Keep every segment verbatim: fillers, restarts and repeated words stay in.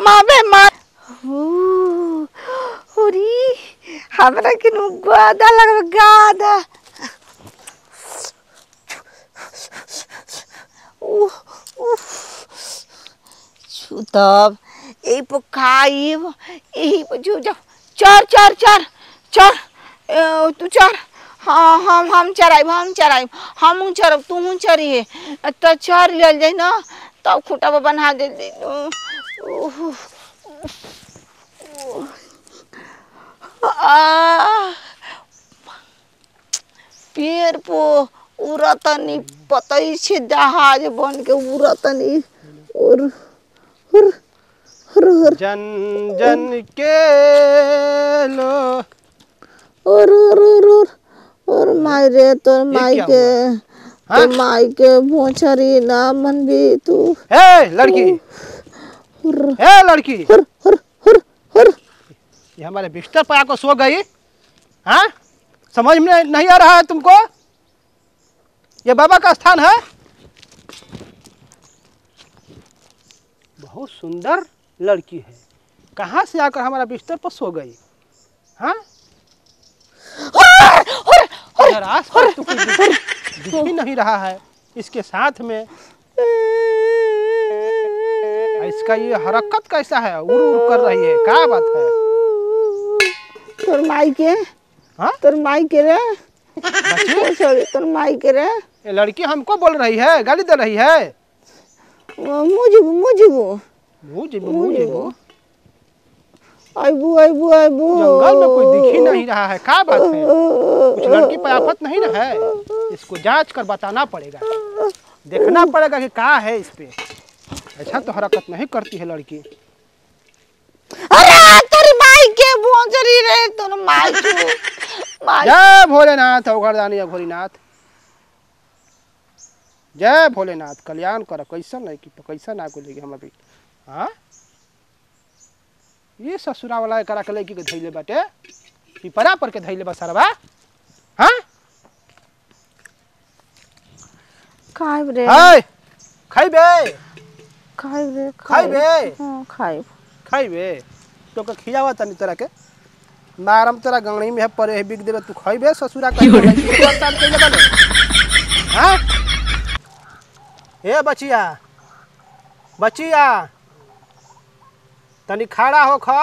मावे मार ओरी हमरा के नु गादा लग गादा उह उह तब ए पकाई यही जो जा चार चार चार चार तू चार हाँ हम हम चराइब हम चराइब हम चरब तू चरिए तो चर ले जाए ना तब खूटा पर बना दे पेड़ पो उड़तनी पतई छे जहाज बन के उड़तनी और हुर हुर हुर जन जन के लो और और और और माई रे तो माई के तो माई के भोचरी ना मन भी तू ए लड़की ए लड़की हुर हुर हुर हुर ये हमारे बिस्तर पर आकर सो गई हाँ समझ में नहीं आ रहा है तुमको ये बाबा का स्थान है बहुत सुंदर लड़की है कहाँ से आकर हमारा बिस्तर पर सो गई हाँ आस पास तो कुछ दिख ही नहीं रहा है इसके साथ में इसका ये हरकत कैसा है उड़ उड़ कर रही है क्या बात है तोर माई के हाँ तोर माई के रे सॉरी तोर माई के रे ये लड़की हमको बोल रही है गाली दे रही है मुझे मुझे वो मुझे मुझे आइबू आइबू आइबू जंगल में कोई दिख ही नहीं रहा है क्या बात है कुछ लड़की पे आफत नहीं ना है इसको जांच कर बताना पड़ेगा देखना पड़ेगा कि क्या है इस पे ऐसा तो हरकत नहीं करती है लड़की अरे तेरी माई के भोंजरी रे तोर माई तू माई जय भोलेनाथ औघरदानी भोलेनाथ जय भोलेनाथ कल्याण कर कैसा लड़की तो कैसा ना को लेगी हम अभी हाँ ये ससुरा वाला करा के लड़की के धैले बाटे पिपरा पर के धैले बा सरवा हाँ खाइब रे हाय खाइबे खाइब रे खाइबे हां खाइब खाइबे तो का खियावा तनी तरह के मारम तेरा गंगड़ी में है परे है बिक देबे तू खाइबे ससुरा का काम कइले बाले हां ए बचिया बचिया तनी खड़ा हो खा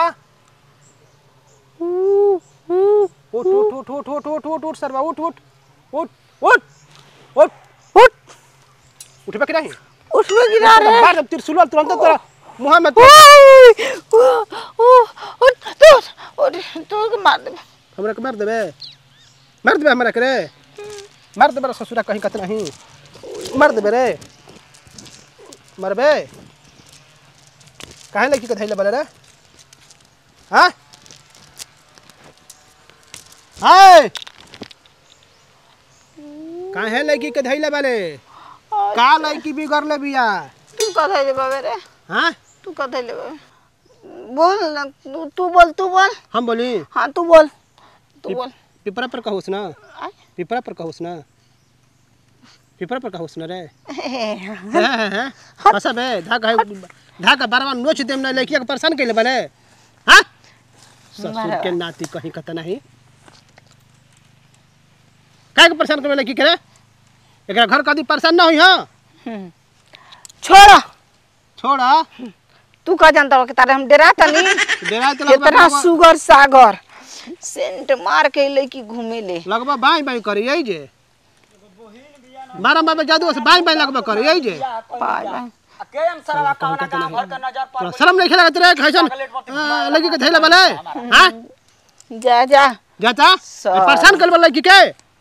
उठ उठ उठ उठ उठ उठ उठ उठ सरवा उठ उठ उठ उठ उठ उठ उठबे कि नहीं उठबे गिरा रे मार दे त्रिशूल तुरंत तेरा मुंह में ओ ओ तो तो मार दे हमरा के मार देबे मार देबे हमरा के रे मार देबे रे ससुरा कहीं कत नहीं मार देबे रे मरबे काहे लड़की के धैले बाले रे हां हाय काहे लड़की के धैले बाले का लड़की बिगड़ ले बिया तू का धैले बाबे रे हां तू का धैले बाबे बोल ना तू तू बोल तू बोल हम बोली हां तू बोल तू बोल पिपरा पर कहूस ना पिपरा पर कहूस ना पिपरा पर कहूस ना रे हैं हैं फसा बे धागा धागा बारवा नोच देम ना लड़की के परेशान कइले बने हां ससुर के नाती कहीं कत नहीं काहे के परेशान करे लड़की के रे एकरा घर कदी परेशान ना होई हां छोड़ छोड़ा तू का जानता हो कि तारे हम डरा तनी डरा तो कितना सुगर सागर सेंट मार के लड़की घूमे ले लगबा बाई बाई करी यही जे मारा बाबे जादू से बाई बाई लगबा करी यही जे बाय बाय केम सरवा कवना गांव घर के नजर पर शर्म नहीं खेला तेरे खैसन लड़की के धैले वाले हां जा जा जाता परेशान कर लड़की के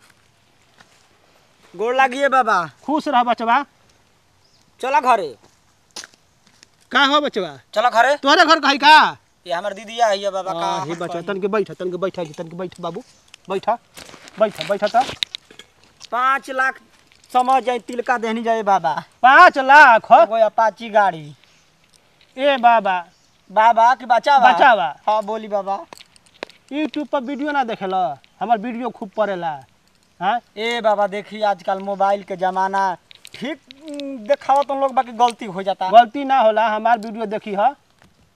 गोड़ लागिए बाबा खुश रह बचवा चला घरे का हो बचवा चला घरे तोरे घर कहीं का ये हमर दीदिया है ये बाबा का हे बचवा तन के बैठ तन के बैठा तन के बैठ बाबू बैठा बैठा बैठा ता पाँच लाख समझ जाए तिलका देनी जाए बाबा पाँच लाख हो कोई अपाची गाड़ी ए बाबा बाबा की बचावा बचावा हां बोली बाबा यूट्यूब पर वीडियो ना देखेला हमार वीडियो खूब पड़ेला हां ए बाबा देखी आजकल मोबाइल के जमाना ठीक दिखाओ तुम लोग बाकी गलती हो जाता गलती ना होला हमार वीडियो देखी ह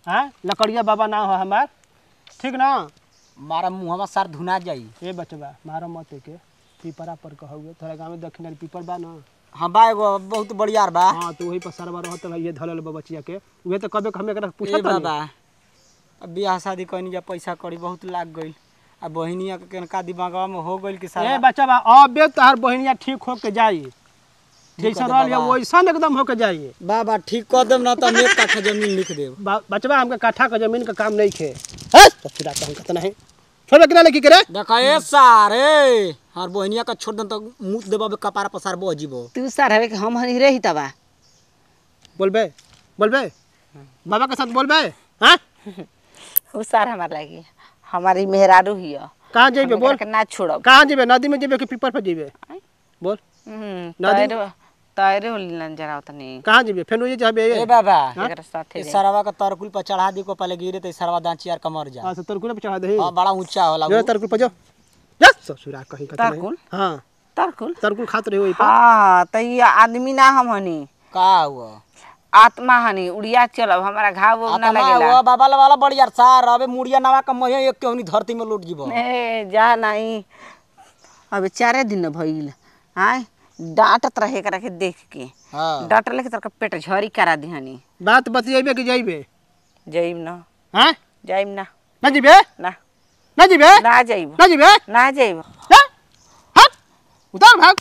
हाँ लकड़िया बाबा ना हो हमार ठीक ना मारा मुहवा सार धुना जाई। ए बचवा मारा मत के पीपरा पर कहूगे थोड़ा गाँव में दक्षिण पीपर बा ना हाँ बा एगो बहुत बढ़िया बा। हाँ तो वही पर सरवा रहत ये धलल बा बचिया के उहे तो कबे हमें एकरा ए पूछत बाबा अब बियाह शादी कइनी जा पैसा कड़ी बहुत लाग गइल अब बहिनिया के का दिमागवा में हो गइल कि ए सारा बचवा अबे तोहार बहिनिया ठीक होके जाई जैसा रहल है वैसा एकदम होके जाई बाबा ठीक कर देम ना तो एक काठा जमीन लिख देब। बचवा हमके काठा का जमीन का काम नहीं खे है तो फिर आता हम कहता नहीं छोड़ के ना की करे देखा ए सारे हर बहिनिया का छोड़ दन तो मुंह देबा कपार पसार बो जीवो तू सर हवे कि हम हनी रही तबा बोलबे बोलबे बाबा के साथ बोलबे हां उ सर हमार लागी हमारी मेहरारू हिया कहां जेबे बोल के ना छोड़ब कहां जेबे नदी में जेबे कि पीपर पर जेबे बोल हम्म नदी- तैरे तैरे होलन जरा तनी कहां जेबे फेन ये जाबे ए बाबा एकरा साथे ए जाई। सरवा का तरकुल पर चढ़ा दी को पहले गिरे तो सरवा दांची यार कमर जा हां तो तरकुल पे चढ़ा दे हां बड़ा ऊंचा होला जो तरकुल पे जो जा ससुरा कहीं कहता नहीं तरकुल? हां तरकुल तरकुल खात रहे वही पर हाँ त ये आदमी ना हम हनी का हुआ आत्मा हनी उड़िया चलब हमारा घाव वो ना आत्मा लगेला हुआ बाबा वाला बड़ी यार सार अबे मुड़िया नवा का महे एक केहनी धरती में लूट जीवो ए जा नहीं अबे चारे दिन न भइल हाय डांटत रहे करा के देख के हां डांटले के तरह पेट झरी करा दिहनी बात बतियेबे कि जाइबे जाइम ना हां जाइम ना ना जीबे ना ना जीबे ना जाइब ना जीबे ना जाइब जा हट उतार भाग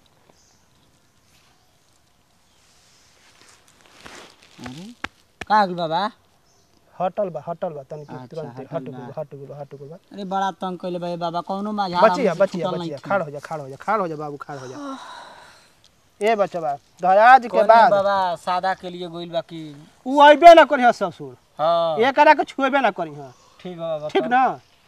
का गइल बाबा हटल बा हटल बा तनी अच्छा, तुरंत हटल हट बा। गो हट गो हट गो अरे बड़ा तंग कइले बा बाबा कौनो माझा बचिया बचिया बचिया खड़ हो जा खड़ हो जा खड़ हो जा बाबू खड़ हो जा ए बचवा दयाज के बाद बाबा सादा के लिए गइल बा कि उ अइबे ना करी ससुर हां एकरा के छुएबे ना करी हां ठीक बा बाबा ठीक ना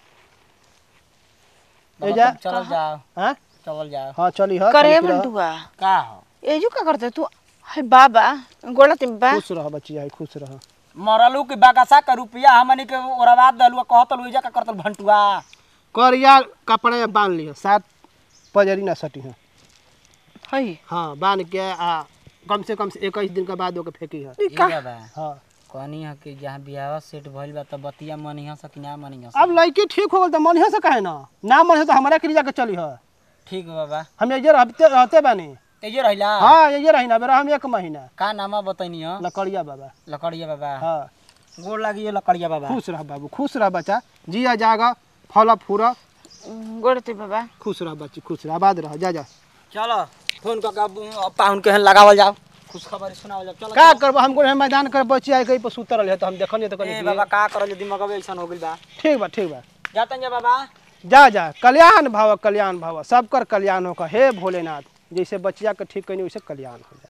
बाबा, ए जा तब चल जाओ हां चल जाओ हां चली ह करे बंटुआ का हो एजू का करते तू हाय बाबा गोला तिम्बा खुश रह बचिया है खुश रह मरलू के बागासा का रुपया हमनी के ओरवाद दलुआ कहतल उइजा का करतल भंटुआ करिया कपड़े में बांध लियो सात पजरी ना सटी है हाय हां बांध के आ कम से कम से इक्कीस दिन के बाद ओके फेंकी है ई बाबा हां कहनी है कि जहां बियाह सेट भइल बा त बतिया मनिया से कि ना मनिया अब लड़की ठीक हो गल त मन से काहे ना ना मन से तो हमरा के लिए जाके चली है ठीक बाबा हम ये रहते रहते बानी तेजे रहिला हां ये रही ना बेरा हम एक महीना का नामा बताइनी हो लकड़िया बाबा लकड़िया बाबा हां गोड़ लागी ये लकड़िया बाबा खुश रह बाबू खुश रह बच्चा जिया जागा फल फूरा गोड़ते बाबा खुश रह बच्ची खुश रह आबाद रह जा जा चलो फोन का पाहुन के लगावल जाओ खुश खबर सुनावल जाओ चलो का करब हमको मैदान कर बच्ची आई कहीं पर सुतर रहे तो हम देखनी तो ए कनी बाबा का करल दिमाग में ऐसा हो गइल बा ठीक बा ठीक बा जातन जा बाबा जा जा कल्याण भाव कल्याण भाव सबकर कल्याण हो हे भोलेनाथ जैसे बच्चिया के ठीक कनी वैसे कल्याण हो जाए।